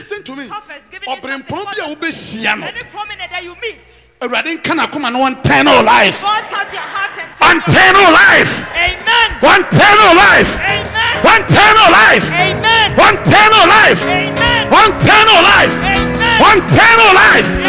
Listen to me. Prophets giving you something Any prominent that you meet. Radin kana kuma no eternal life. God touch your heart and Eternal life. Amen. Eternal life. Amen. Eternal life. Amen. Eternal life. Amen. Eternal life. Amen. Eternal life.